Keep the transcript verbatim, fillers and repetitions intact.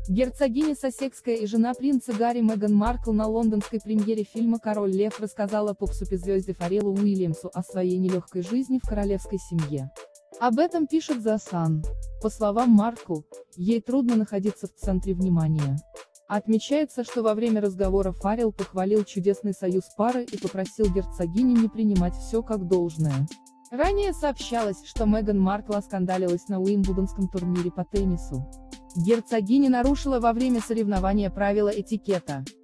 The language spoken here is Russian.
Герцогиня Сассекская и жена принца Гарри Меган Маркл на лондонской премьере фильма «Король Лев» рассказала поп-суперзвезде Фарреллу Уильямсу о своей нелегкой жизни в королевской семье. Об этом пишет The Sun. По словам Маркл, ей трудно находиться в центре внимания. Отмечается, что во время разговора Фаррелл похвалил чудесный союз пары и попросил герцогиню не принимать все как должное. Ранее сообщалось, что Меган Маркл оскандалилась на Уимблдонском турнире по теннису. Герцогиня нарушила во время соревнования правила этикета.